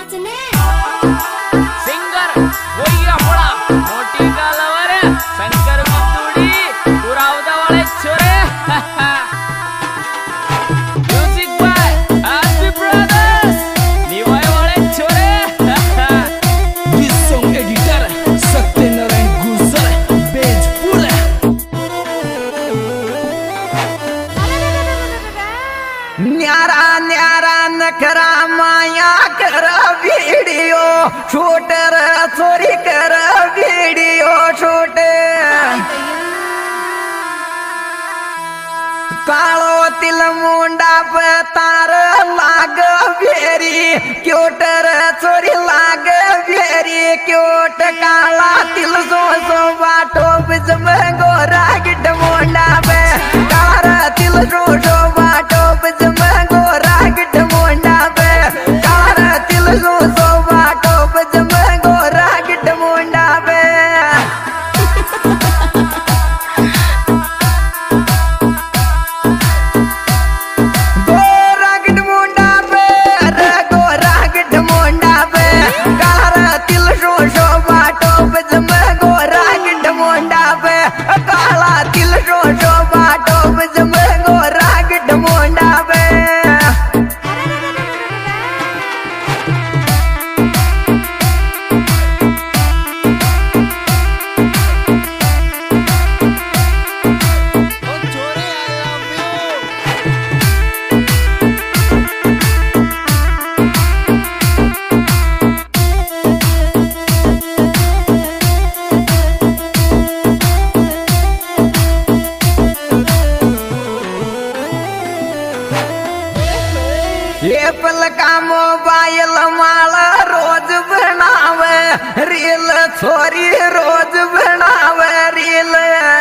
नाचने सिंगर वही अपना मोटी कालावर शंकर बिंदुड़ी पुरावदा वाले छोरे म्यूजिक बाय आरपी ब्रदर्स निवाय वाले छोरे दिस सॉन्ग एडिटर सत्यनारायण गुजर बेजपुर न्यारा न्यारा नखरा माया कर वीडियो शूट चोरी कर वीडियो शूट कालो तिल मुंडा पे तार लाग भेरी क्यूटर चोरी लाग भेरी क्यूट काला तिल सो बाटो बिच में गोरा गिट मुंडा पे काला तिल सो बाटो बिच में गोरा गिट मुंडा पे काला तिल सो बाटो बिच में गोरा गिट मुंडा पे एप्पल का मोबाइल माला रोज बनावे रील छोरी रोज बनावे रील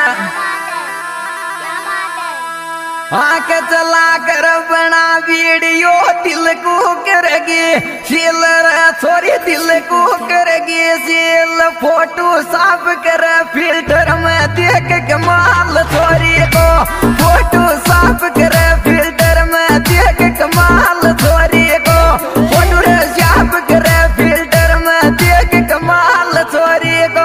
आंख चला कर बना वीडियो दिल को करेगी शील छोरी दिल को करेगी शील फोटो साफ कर फिल्टर में देख कमाल छोरी को फोटो साफ कर फिल्टर में देख कमाल छोरी को फोटो साफ कर फिल्टर में देख कमाल छोरी को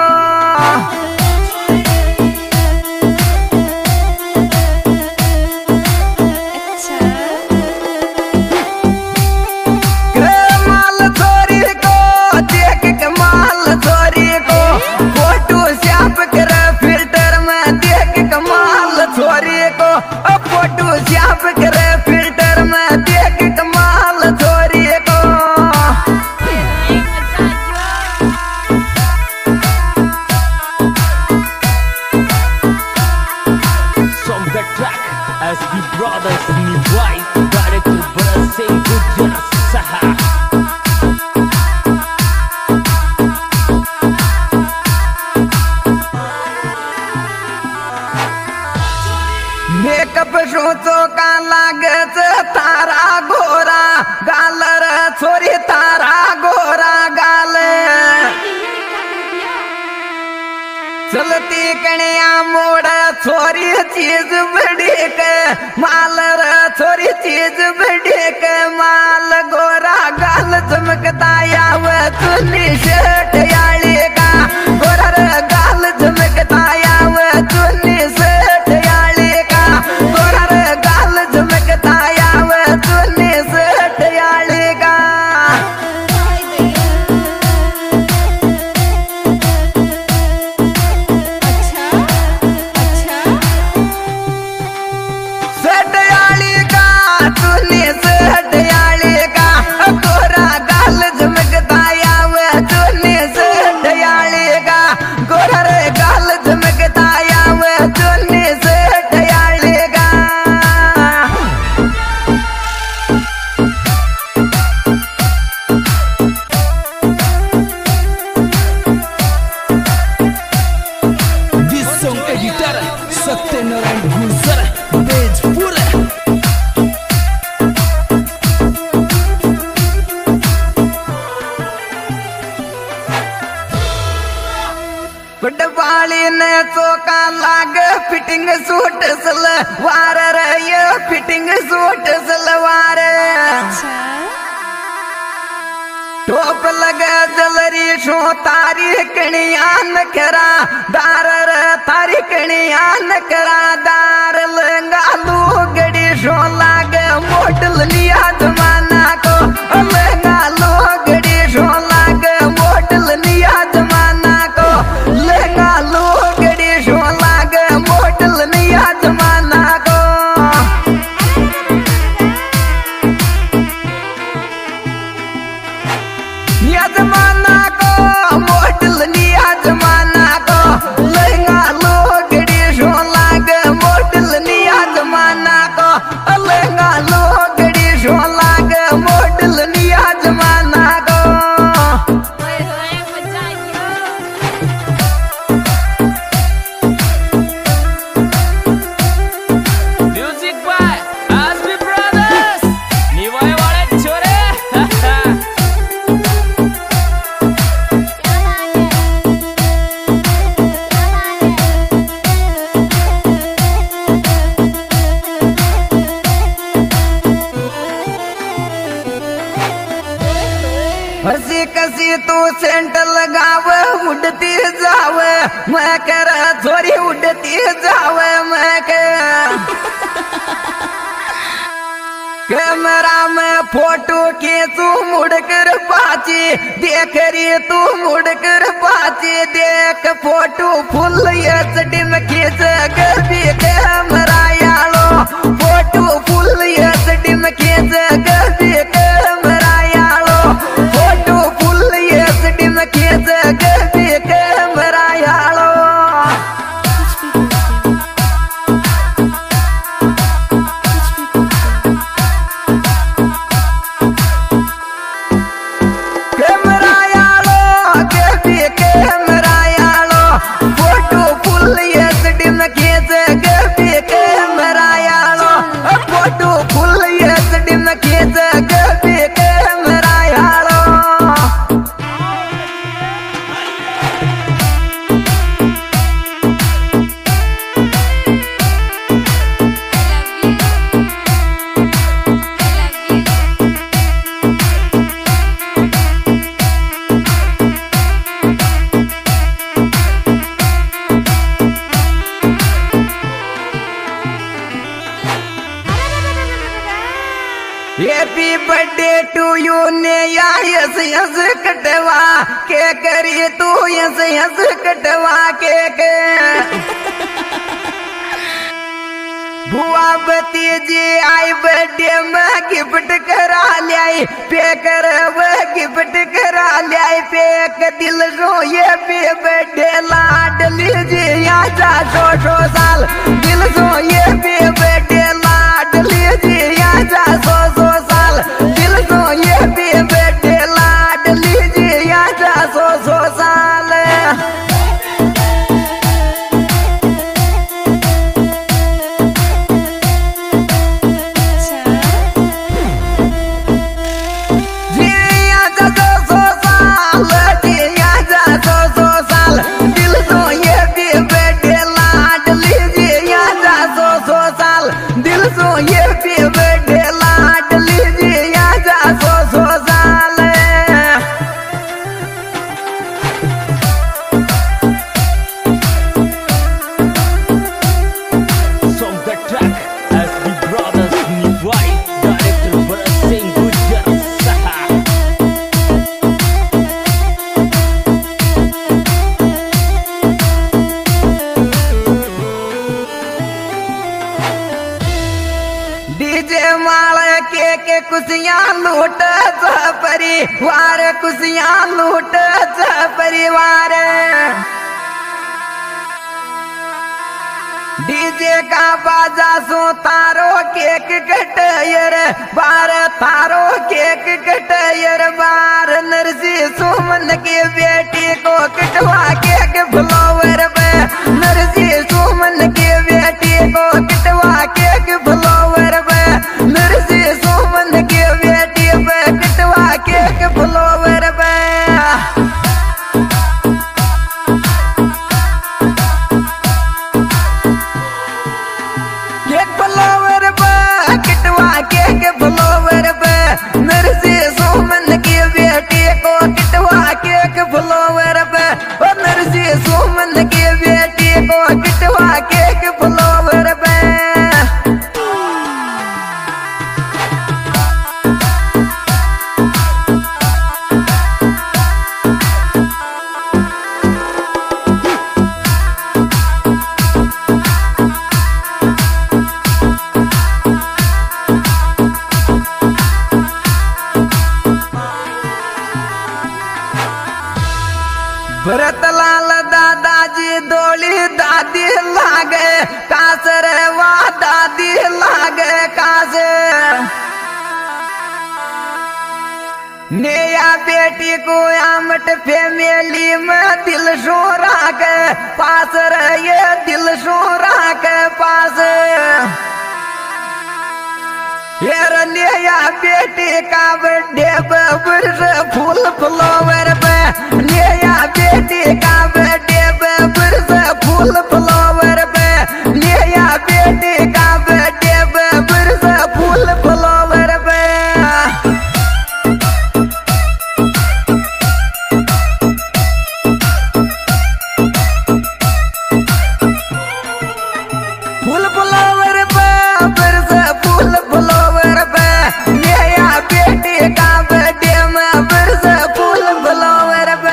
फोटो साफ करे फिल्टर में देख कमाल छोरी को From the track SB Brothers Niwai Director Berasing Gujar Saha makeup सोचो का लागत तारा गोरा गालर छोरी तारा गोरा गाल चलती कणिया मोड़ छोरी चीज बड़ी के मालर छोरी चीज बड़ी के माल गोरा गाल चमकता याव चुन्नी शर्ट याली का गोरा गाल चमकता याव चुन्नी शर्ट याली का गोरा गाल चमकता याव चुन्नी शर्ट याली का सत्यनारायण गुजर बेजपुर फुटबाली ने चौका लाग फिटिंग सूट सलवार रे फिटिंग सूट सलवार तोप लगे जलरी शो तारी कणिया नखरा दार तारी कणिया नखरा दार लंगा लू गड़ी शो लागे मोटल लिया जमाना को लंगा लो गड़ी शो लागे मोटल लिया जमाना को लंगा लो गड़ी शो लागे मोटल लिया जमाना को जमाना को मोटल निया जमाना को लहंगा लो गड़ी शो लागे मोटल निया जमाना को लहंगा लो गड़ी शो लागे मोटल निया जमाना को Music by Asbi Brothers. Niwai wale chore. हसी कसी तू सेंट लगावे उड़ती जावे मैं कर थोड़ी उड़ती जावे मैं कैमरा में फोटो खींचू मुड़कर पाची देख रही तू मुड़कर पाची देख फोटो फुल एचडी में खींच गबी कैमरा यालो फोटो फुल एचडी में खींच गबी कैमरा यालो फोटो फुल एचडी में खींच गबी कैमरा यालो कैमरा यालो गबी कैमरा यालो फोटो फुल एचडी में खींच गबी कैमरा यालो फोटो फुल एचडी में खींच गबी कैमरा यालो हैप्पी बर्थडे टू यू ने या यस यस कटवा के करी तू यस यस कटवा के बुआ भतीजी आई बर्थडे में गिफ्ट करा लाई पे कर वो गिफ्ट करा लाई पे के दिल रो ये पे बर्थडे लाड लीजिए यहाँ जा सौ साल दिल रो ये पे बर्थडे लाड लीजिए यहाँ जा सौ साल दिल रो ये पे बर्थडे लाड लीजिए यहाँ जा सौ साल दिल सो ये भी बर्थडे लाड लीजिए यहाँ जा सौ साल Song the track Asbi Brothers Niwai Director Bharat Singh Gujar Saha. DJ माले के खुशियाँ लूट परिवार खुशियाँ लूट परिवार डीजे का बाजा सो तारो केक कटयर बार तारो केक कटयर बार नरसी सुमन की बेटी को कटवा केक फ्लावर पे नरसी सुमन की बेटी को कटवा केक फ्लावर पे नरसी सुमन की बेटी पे कटवा केक फ्लावर पे केक फ्लावर पे कटवा केक फ्लावर पे नरसी सुमन की बेटी को लागे कासर वादा दी लागे कास नया बेटी को आमट फैमिली में दिल शोरा के पास रहे दिल शोरा के पास यार नया बेटी का बर्थडे बरस फूल फ्लावर पे नया बेटी का बर्थडे बरस फूल फ्लावर पे नया बेटी का बर्थडे बरस फूल फ्लावर पे फूल फ्लावर पे बरस फूल फ्लावर पे नया बेटी का बर्थडे में बरस फूल फ्लावर पे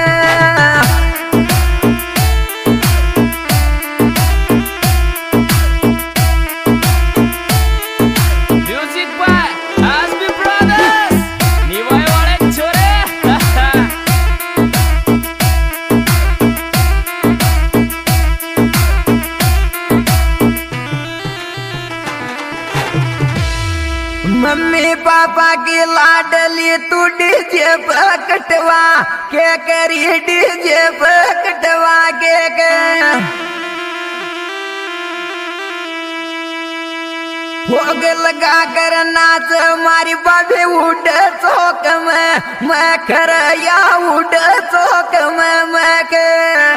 म्यूजिक बाय एसबी ब्रदर्स निवाय वाले छोरे मम्मी पापा की लाडली तू डीजे पकटवा के करी डीजे पकटवा के भोग लगा कर नाच मारी बाबे उड़ चौक में मैं कर या उड़ चौक में मैं के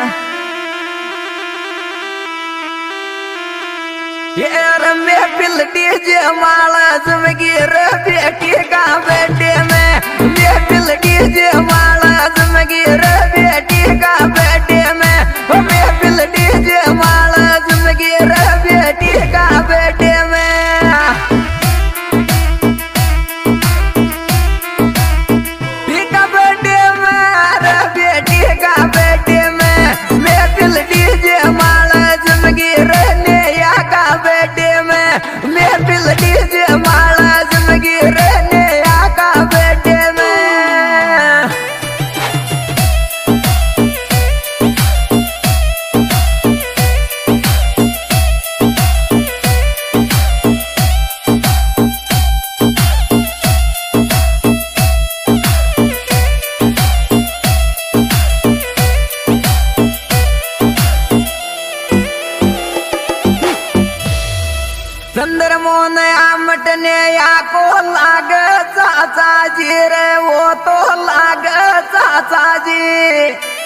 यार मैं पिल डीजे माला ज़िंदगी बेटी का बर्थडे में मैं पिल डीजे माला ज़िंदगी बेटी का बर्थडे में मैं पिल डीजे माला ज़िंदगी बेटी का बर्थडे में बेटी का बर्थडे में मैं पिल डीजे माला ज़िंदगी रहने का बर्थडे में मैं पिल डीजे माला ज़िंदगी रहने का बर्थडे में चंद्रमोहन आमट ने या को लाग चाचा जी रे वो तो लाग चाचा जी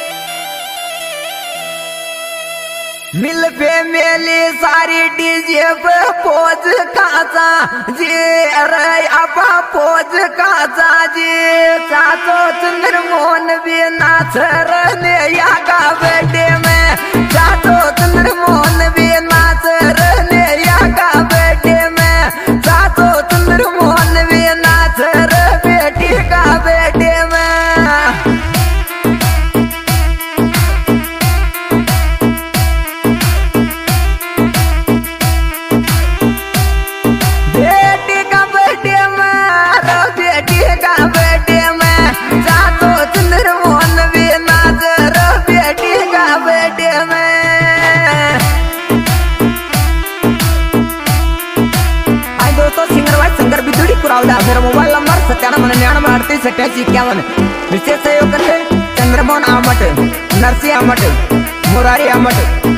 मिल फैमिली सारी डीजे पे पोज काचा जी अरे अपा पोज काचा जी चाचो चंद्रमोहन भी नाच रहे या का बर्थडे में चाचो चंद्रमोहन भी नाच रहे या का बर्थडे में चाचो चंद्रमोहन भी नाच रहे बेटी का बर्थडे में मेरा मोबाइल नंबर 979938 विशेष सहयोग करते चंद्रमोहन आमट, नरसी आमट, मुरारी आमट।